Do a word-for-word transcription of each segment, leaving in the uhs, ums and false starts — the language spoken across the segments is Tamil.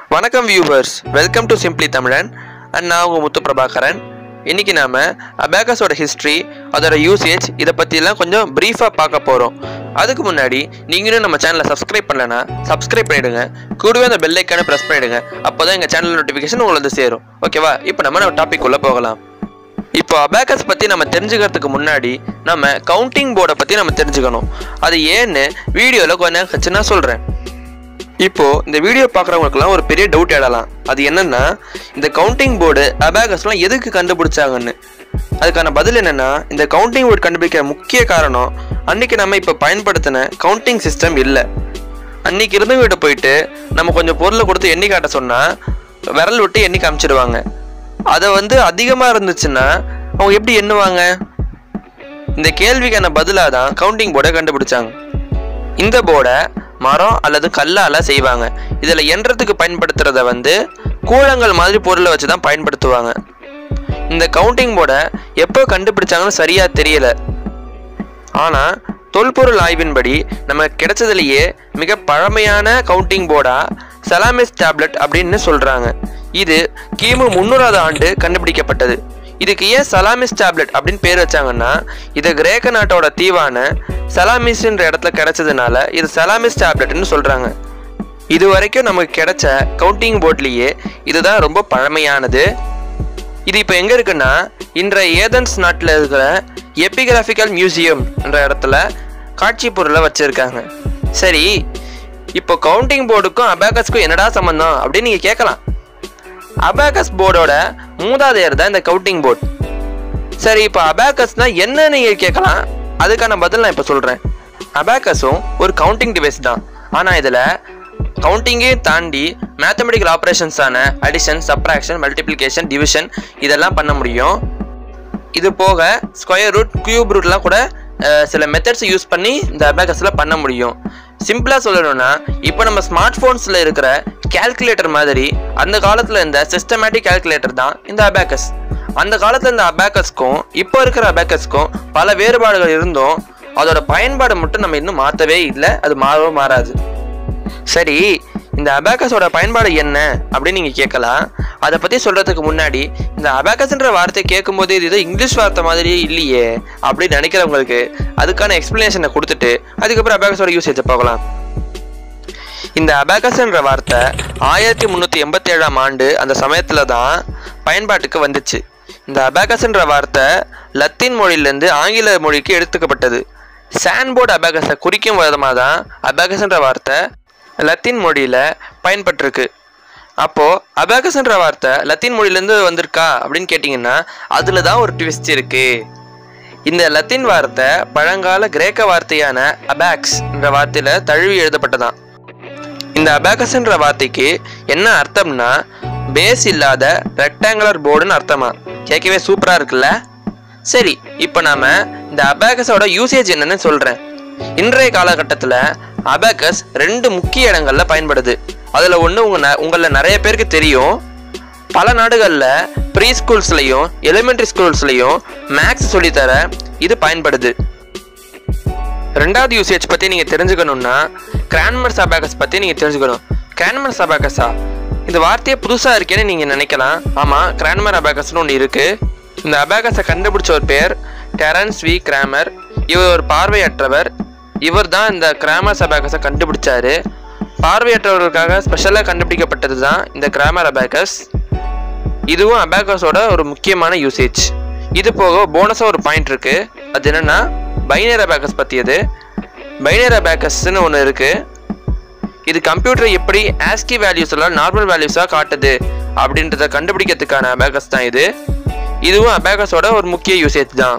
வணக்கம் viewers, welcome to simply Tamizhan and நான் உங்கள் முத்து பிரபாகரன். இன்றைக்கி நாம் அபாகஸோட ஹிஸ்ட்ரி, அதோட யூசேஜ், இதை பற்றிலாம் கொஞ்சம் ப்ரீஃபாக பார்க்க போகிறோம். அதுக்கு முன்னாடி நீங்களும் நம்ம சேனலை சப்ஸ்கிரைப் பண்ணலன்னா சப்ஸ்கிரைப் பண்ணிவிடுங்க. கூடவே அந்த பெல் ஐக்கானை ப்ரெஸ் பண்ணிவிடுங்க. அப்போ தான் எங்கள் சேனல் நோட்டிஃபிகேஷன் உங்களுக்கு வந்து சேரும். ஓகேவா? இப்போ நம்ம நம்ம டாபிக் உள்ளே போகலாம். இப்போ அபாகஸ் பற்றி நம்ம தெரிஞ்சுக்கிறதுக்கு முன்னாடி நம்ம கவுண்டிங் போர்டை பற்றி நம்ம தெரிஞ்சுக்கணும். அது ஏன்னு வீடியோவில் கொஞ்சம் கட்சி நான் சொல்கிறேன். இப்போது இந்த வீடியோ பார்க்குறவங்களுக்குலாம் ஒரு பெரிய டவுட் எழலாம். அது என்னென்னா, இந்த கவுண்டிங் போர்டு அபாகஸ்லாம் எதுக்கு கண்டுபிடிச்சாங்கன்னு. அதுக்கான பதில் என்னென்னா, இந்த கவுண்டிங் போர்டு கண்டுபிடிக்கிற முக்கிய காரணம் அன்றைக்கி நம்ம இப்போ பயன்படுத்தின கவுண்டிங் சிஸ்டம் இல்லை. அன்றைக்கி இருந்தவங்கிட்ட போயிட்டு நம்ம கொஞ்சம் பொருளை கொடுத்து எண்ணி காட்ட சொன்னால் விரல் விட்டு எண்ணி காமிச்சிடுவாங்க. அதை வந்து அதிகமாக இருந்துச்சுன்னா அவங்க எப்படி எண்ணுவாங்க? இந்த கேள்விக்கான பதிலாக தான் கவுண்டிங் போர்டை கண்டுபிடிச்சாங்க. இந்த போர்டை மரம் அல்லது கல்லால் செய்வாங்க. இதில் எண்றதுக்கு பயன்படுத்துகிறத வந்து கூழங்கள் மாதிரி பொருளை வச்சு தான் பயன்படுத்துவாங்க. இந்த கவுண்டிங் போர்டை எப்போ கண்டுபிடிச்சாங்கன்னு சரியாக தெரியல. ஆனால் தொல்பொருள் ஆய்வின்படி நம்ம கிடைச்சதுலேயே மிக பழமையான கவுண்டிங் போர்டாக சலாமிஸ் டேப்லெட் அப்படின்னு சொல்கிறாங்க. இது கிமு முன்னூறாவது ஆண்டு கண்டுபிடிக்கப்பட்டது. இதுக்கு ஏன் சலாமிஸ் டேப்லெட் அப்படின்னு பேர் வச்சாங்கன்னா, இது கிரேக்க நாட்டோட தீவான சலாமிஸ்ன்ற இடத்துல கிடைச்சதுனால இது சலாமிஸ் டேப்லெட்னு சொல்கிறாங்க. இது வரைக்கும் நமக்கு கிடைச்ச கவுண்டிங் போர்ட்லேயே இதுதான் ரொம்ப பழமையானது. இது இப்போ எங்கே இருக்குன்னா, இன்றைய ஏதன்ஸ் நாட்டில் இருக்கிற எபிகிராஃபிக்கல் மியூசியம் என்ற இடத்துல காட்சி பொருளை வச்சுருக்காங்க. சரி, இப்போ கவுண்டிங் போர்டுக்கும் அபாகஸ்க்கும் என்னடா சம்மந்தம் அப்படின்னு நீங்கள் கேட்கலாம். அபாகஸ் போர்டோட மூதாதையர் தான் இந்த கவுண்டிங் போர்டு. சரி, இப்போ அபாகஸ்னா என்ன நீங்கள் கேட்கலாம். அதுக்கான பதில் நான் இப்போ சொல்கிறேன். அபாகஸும் ஒரு கவுண்டிங் டிவைஸ் தான். ஆனால் இதில் கவுண்டிங்கே தாண்டி மேத்தமெட்டிக்கல் ஆப்ரேஷன்ஸான அடிஷன், சப்ராக்ஷன், மல்டிப்ளிகேஷன், டிவிஷன் இதெல்லாம் பண்ண முடியும். இது போக ஸ்கொயர் ரூட், கியூப் ரூட்லாம் கூட சில மெத்தட்ஸ் யூஸ் பண்ணி இந்த அபாகஸில் பண்ண முடியும். சிம்பிளாக சொல்லணும்னா, இப்போ நம்ம ஸ்மார்ட் ஃபோன்ஸில் இருக்கிற கேல்குலேட்டர் மாதிரி அந்த காலத்தில் இருந்த சிஸ்டமேட்டிக் கேல்குலேட்டர் தான் இந்த அபாகஸ். அந்த காலத்தில் இந்த அபாகஸ்க்கும் இப்போ இருக்கிற அபாகஸ்க்கும் பல வேறுபாடுகள் இருந்தும் அதோட பயன்பாடு மட்டும் நம்ம இன்னும் மாற்றவே இல்லை. அது மாறவும் மாறாது. சரி, இந்த அபாகஸோட பயன்பாடு என்ன அப்படின்னு நீங்கள் கேட்கலாம். அதை பற்றி சொல்கிறதுக்கு முன்னாடி, இந்த அபாகஸ்ன்ற வார்த்தை கேட்கும்போது இது இங்கிலீஷ் வார்த்தை மாதிரியே இல்லையே அப்படின்னு நினைக்கிறவங்களுக்கு அதுக்கான எக்ஸ்பிளனேஷனை கொடுத்துட்டு அதுக்கப்புறம் அபாகஸோட யூசேஜை பார்க்கலாம். இந்த அபாகஸ்ன்ற வார்த்தை ஆயிரத்தி முந்நூற்றி எண்பத்தி ஏழாம் ஆண்டு அந்த சமயத்தில் தான் பயன்பாட்டுக்கு வந்துச்சு. இந்த அபாகஸ்ன்ற வார்த்தை லத்தீன் மொழியிலேருந்து ஆங்கில மொழிக்கு எடுத்துக்கப்பட்டது. சான்போர்டு அபாகஸை குறிக்கும் விதமாக தான் அபாகஸ்ன்ற வார்த்தை லத்தீன் மொழியில் பயன்பட்டிருக்கு. அப்போது அபாகஸ்ன்ற வார்த்தை லத்தீன் மொழியிலேருந்து வந்திருக்கா அப்படின்னு கேட்டிங்கன்னா அதில் தான் ஒரு ட்விஸ்ட் இருக்குது. இந்த லத்தீன் வார்த்தை பழங்கால கிரேக்க வார்த்தையான அபாக்ஸ் என்ற வார்த்தையில் தழுவி எழுதப்பட்டதான். இந்த அபாகஸ்ன்ற வார்த்தைக்கு என்ன அர்த்தம்னா, பேஸ் இல்லாத ரெக்டாங்குலர் போர்டுன்னு அர்த்தமா. கேட்கவே சூப்பராக இருக்குல்ல? சரி, இப்போ நாம் இந்த அபாகஸோட யூசேஜ் என்னன்னு சொல்கிறேன். இன்றைய காலகட்டத்தில் அபாகஸ் ரெண்டு முக்கிய இடங்களில் பயன்படுது. அதில் ஒன்று உங்கள் உங்களில் நிறைய பேருக்கு தெரியும். பல நாடுகளில் ப்ரீ ஸ்கூல்ஸ்லையும் எலிமெண்ட்ரி ஸ்கூல்ஸ்லையும் மேக்ஸ் சொல்லித்தர இது பயன்படுது. ரெண்டாவது யூசேஜ் பற்றி நீங்கள் தெரிஞ்சுக்கணுன்னா கிரான்மர்ஸ் அபாகஸ் பற்றி நீங்கள் தெரிஞ்சுக்கணும். கிரான்மர்ஸ் அபாகஸா? இந்த வார்த்தையே புதுசாக இருக்கேன்னு நீங்கள் நினைக்கலாம். ஆமாம், கிரான்மர் அபாகஸ்னு ஒன்று இருக்குது. இந்த அபாகஸை கண்டுபிடிச்ச ஒரு பேர் டெரன்ஸ் வி கிராமர். இவர் ஒரு பார்வையற்றவர். இவர் தான் இந்த கிராமர்ஸ் அபாகஸை கண்டுபிடிச்சாரு. பார்வையற்றவர்களுக்காக ஸ்பெஷலாக கண்டுபிடிக்கப்பட்டது தான் இந்த கிராமர் அபாகஸ். இதுவும் அபாகஸோட ஒரு முக்கியமான யூசேஜ். இது போக போனஸாக ஒரு பாயிண்ட் இருக்குது. அது என்னென்னா, பைனரி அபாகஸ் பற்றியது. பைனரி அபாகஸ்ன்னு ஒன்று இருக்குது. இது கம்ப்யூட்டர் எப்படி ஆஸ்கி வேல்யூஸ் எல்லாம் நார்மல் வேல்யூஸாக காட்டுது அப்படின்றத கண்டுபிடிக்கிறதுக்கான அபாகஸ் தான் இது. இதுவும் அபாகஸோட ஒரு முக்கிய யூசேஜ் தான்.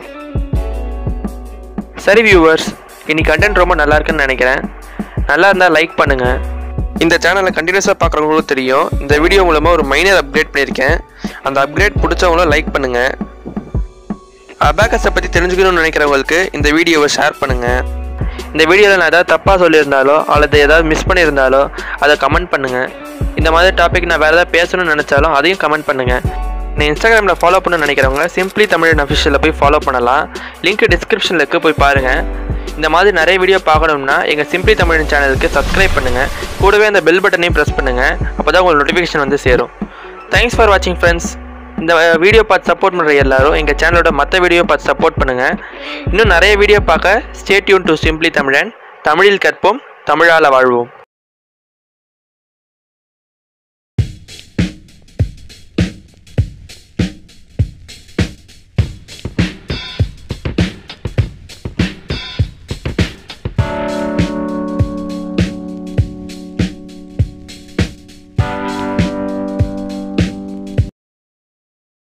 சரி வியூவர்ஸ், இன்னைக்கு கண்டென்ட் ரொம்ப நல்லா இருக்குன்னு நினைக்கிறேன். நல்லா இருந்தால் லைக் பண்ணுங்கள். இந்த சேனலை கண்டினியூஸாக பார்க்குறவங்களுக்கும் தெரியும், இந்த வீடியோ மூலமாக ஒரு மைனர் அப்கிரேட் பண்ணியிருக்கேன். அந்த அப்கிரேட் பிடிச்சவங்களும் லைக் பண்ணுங்கள். அபாகஸை பற்றி தெரிஞ்சுக்கணும்னு நினைக்கிறவங்களுக்கு இந்த வீடியோவை ஷேர் பண்ணுங்கள். இந்த வீடியோவில் நான் ஏதாவது தப்பாக சொல்லியிருந்தாலோ அல்லது ஏதாவது மிஸ் பண்ணியிருந்தாலோ அதை கமெண்ட் பண்ணுங்கள். இந்த மாதிரி டாபிக் நான் வேறு ஏதாவது பேசணும்னு நினச்சாலும் அதையும் கமெண்ட் பண்ணுங்கள். நான் இன்ஸ்டாகிராமில் ஃபாலோ பண்ணணும்னு நினைக்கிறவங்க சிம்பிளி தமிழன் அஃபிஷியலில் போய் ஃபாலோ பண்ணலாம். லிங்க் டிஸ்கிரிப்ஷனில் இருக்க, போய் பாருங்கள். இந்த மாதிரி நிறைய வீடியோ பார்க்கணும்னா எங்கள் சிம்பிளி தமிழன் சேனலுக்கு சப்ஸ்கிரைப் பண்ணுங்கள். கூடவே அந்த பெல் பட்டனையும் ப்ரெஸ் பண்ணுங்கள். அப்போ தான் உங்களுக்கு நோட்டிஃபிகேஷன் வந்து சேரும். தேங்க்ஸ் ஃபார் வாட்சிங் ஃப்ரெண்ட்ஸ். இந்த வீடியோ பார்த்து சப்போர்ட் பண்ணுற எல்லாரும் எங்கள் சேனலோட மற்ற வீடியோ பார்த்து சப்போர்ட் பண்ணுங்கள். இன்னும் நிறைய வீடியோ பார்க்க ஸ்டே டியூன் டு சிம்பிளி தமிழன். தமிழில் கற்போம், தமிழால் வாழ்வோம்.